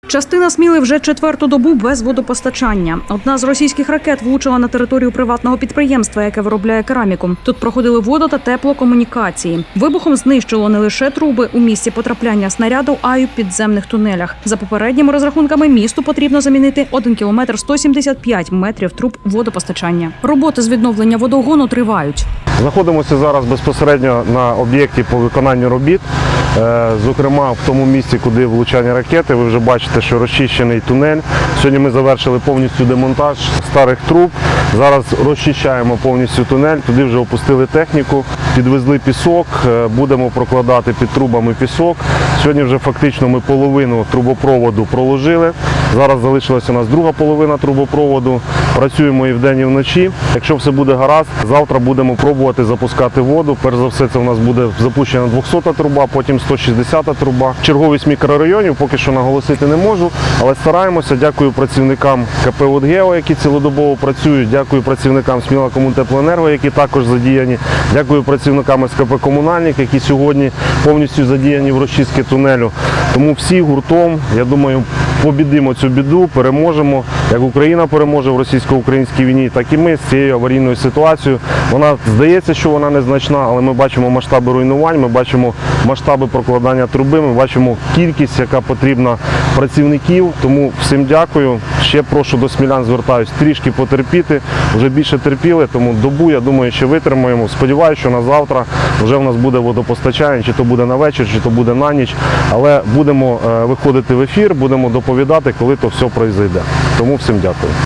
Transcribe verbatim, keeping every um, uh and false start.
Частина Сміли вже четверту добу без водопостачання. Одна з російських ракет влучила на територію приватного підприємства, яке виробляє кераміку. Тут проходили водо- та теплокомунікації. Вибухом знищило не лише труби у місці потрапляння снаряду, а й у підземних тунелях. За попередніми розрахунками, місту потрібно замінити один кілометр сто сімдесят п'ять метрів труб водопостачання. Роботи з відновлення водогону тривають. Знаходимося зараз безпосередньо на об'єкті по виконанню робіт. Зокрема, в тому місці, куди влучання ракети, ви вже бачите, що розчищений тунель. Сьогодні ми завершили повністю демонтаж старих труб. Зараз розчищаємо повністю тунель, туди вже опустили техніку, підвезли пісок, будемо прокладати під трубами пісок. Сьогодні вже фактично ми половину трубопроводу проложили. Зараз залишилася у нас друга половина трубопроводу. Працюємо і вдень, і вночі. Якщо все буде гаразд, завтра будемо пробувати запускати воду. Перш за все, це у нас буде запущена двохсота труба, потім сто шістдесята труба. Черговість мікрорайонів поки що наголосити не можу, але стараємося. Дякую працівникам ка пе «Водгео», які цілодобово працюють. Дякую працівникам Смілакомунтеплоенерго, які також задіяні. Дякую працівникам ес ка пе «Комунальник», які сьогодні повністю задіяні в розчистці тунелю. Тому всі гуртом, я думаю, побідимо цю біду, переможемо. Як Україна переможе в російсько-українській війні, так і ми з цією аварійною ситуацією. Вона здається, що вона незначна, але ми бачимо масштаби руйнувань, ми бачимо масштаби прокладання труби, ми бачимо кількість, яка потрібна працівників. Тому всім дякую. Ще прошу до смілян, звертаюсь, трішки потерпіти. Вже більше терпіли, тому добу, я думаю, ще витримаємо. Сподіваюся, що на завтра вже в нас буде водопостачання, чи то буде на вечір, чи то буде на ніч. Але будемо виходити в ефір, будемо доповідати, коли то все пройде. Тому всім дякую.